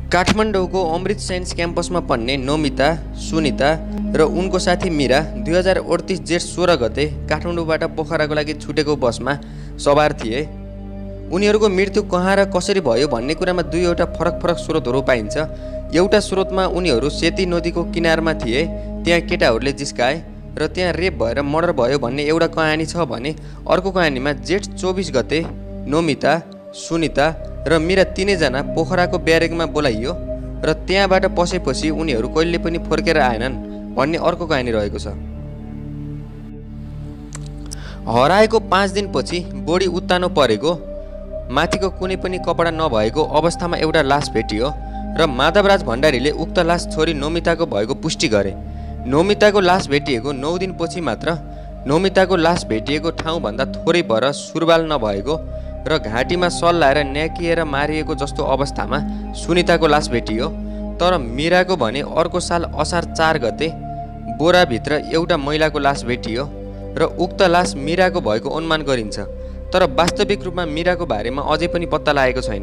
काठमाडौँको अमृत साइन्स क्याम्पसमा पढ्ने नमिता, सुनिता र उनको साथी मीरा 2038 जेठ 16 गते काठमाडौँबाट पोखराको लागि छुटेको बसमा सवार थिए। उनीहरूको मृत्यु कहाँ र कसरी भयो भन्ने कुरामा दुईवटा फरक स्रोतहरू पाइन्छ। एउटा स्रोतमा उनीहरू सेती नदीको किनारमा थिए, त्यहाँ केटाहरूले जिस्काए र त्यहाँ रेप भएर मर्डर भयो भन्ने एउटा कहानी छ भने अर्को कहानीमा जेठ 24 गते नमिता, सुनिता र मीरा तीनैजना पोखराको ब्यारेकमा बोलाइयो र त्यहाँबाट पसेपछि उनीहरू कहिले पनि फर्केर आएनन् भन्ने अर्को कहानी रहेको छ। हराएको 5 दिनपछि बढी उत्तानो परेको, माथिको कुनै पनि कपडा नभएको अवस्थामा एउटा लास भेटियो र माधवराज भण्डारीले उक्त लास छोरी नमिताको भएको पुष्टि गरे। नमिताको लास भेटिएको 9 दिनपछि मात्र नमिताको लास भेटिएको ठाउँभन्दा थोरै पर सुरबाल नभएको र घाँटीमा सल लाएर न्याकिएर मारिएको जस्तो अवस्थामा सुनिताको लास भेटियो। तर मीराको भने अर्को साल असार 4 गते बोराभित्र एउटा महिलाको लास भेटियो र उक्त लास मीराको भएको अनुमान गरिन्छ। तर वास्तविक रूपमा मीराको बारेमा अझै पनि पत्ता लागेको छैन।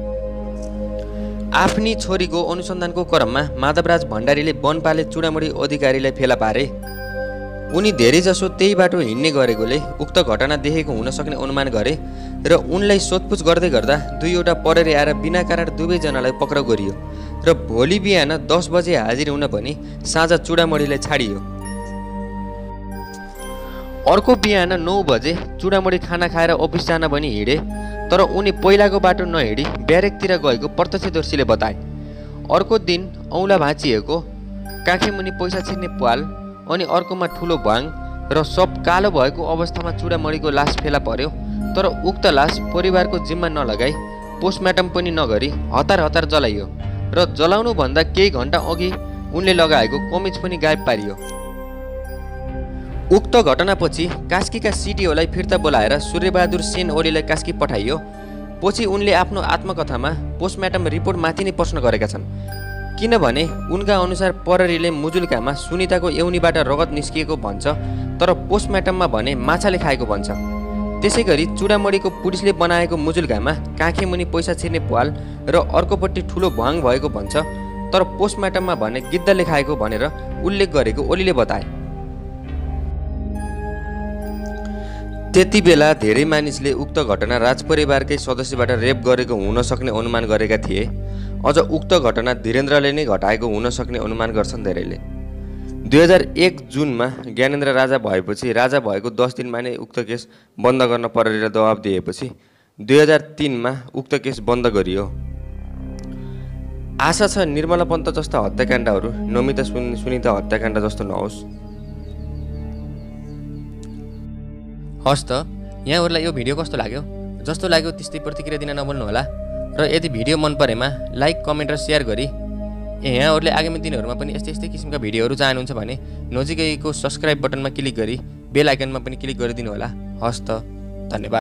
आफ्नी छोरीको अनुसन्धानको क्रममा माधवराज भण्डारीले वनपाले चुडामुडी अधिकारीलाई फेला पारे। उनी धेरैजसो त्यही बाटो हिँड्ने गरेकोले उक्त घटना देखेको हुन सक्ने अनुमान गरे र उनलाई सोधपुछ गर्दै गर्दा दुईवटा प्रहरी आएर बिना कारण दुवैजनालाई पक्राउ गरियो र भोलि बिहान 10 बजे हाजिर हुन पनि साँझ चुडामुडीलाई छाडियो। अर्को बिहान 9 बजे चुडामुडी खाना खाएर अफिस जान पनि हिँडे, तर उनी पहिलाको बाटो नहिँडी ब्यारेकतिर गएको प्रत्यक्षदर्शीले बताए। अर्को दिन औँला भाँचिएको, काखीमुनि पैसा छिर्ने पाल अनि अर्कोमा ठुलो भाङ र सब कालो भएको अवस्थामा चुडामुडीको लास फेला पर्यो। तर उक्त लास परिवारको जिम्मा नलगाई पोस्टमार्टम पनि नगरी हतार जलाइयो र जलाउनुभन्दा केही घण्टा अघि उनले लगाएको कमिज पनि गायब पारियो। उक्त घटनापछि कास्कीका सिडिओलाई फिर्ता बोलाएर सूर्यबहादुर सेन ओलीलाई कास्की पठाइयो। पछि उनले आफ्नो आत्मकथामा पोस्टमार्टम रिपोर्ट माथि नै प्रश्न गरेका छन्, किनभने उनका अनुसार प्रहरीले मुजुल्कामा सुनिताको एउनीबाट रगत निस्किएको भन्छ, तर पोस्टमार्टममा भने माछाले खाएको भन्छ। त्यसैगरी चुडामुडीको पुलिसले बनाएको मुजुल्कामा काखीमुनि पैसा छिर्ने पाल र अर्कोपट्टि ठुलो भाङ भएको भन्छ, तर पोस्टमार्टममा भने गिद्धले खाएको भनेर उल्लेख गरेको ओलीले बताए। त्यति बेला धेरै मानिसले उक्त घटना राजपरिवारकै सदस्यबाट रेप गरेको हुन सक्ने अनुमान गरेका थिए। अझ उक्त घटना धीरेन्द्रले नै घटाएको हुन सक्ने अनुमान गर्छन् धेरैले। 2001 जुनमा ज्ञानेन्द्र राजा भएपछि राजा भएको 10 दिनमा नै उक्त केस बन्द गर्न प्रहरीले दबाब दिएपछि 2003मा उक्त केस बन्द गरियो। आशा छ निर्मला पन्त जस्ता हत्याकाण्डहरू नमिता सुनिता हत्याकाण्ड जस्तो नहोस्। हस् त, यहाँहरूलाई यो भिडियो कस्तो लाग्यो? जस्तो लाग्यो त्यस्तै प्रतिक्रिया दिन नभुल्नु होला र यदि भिडियो मन परेमा लाइक, कमेन्ट र सेयर गरी यहाँहरूले आगामी दिनहरूमा पनि यस्तै किसिमका भिडियोहरू चाहनुहुन्छ भने नजिकैको सब्स्क्राइब बटनमा क्लिक गरी बेल आइकनमा पनि क्लिक गरिदिनु होला। हस् त, धन्यवाद।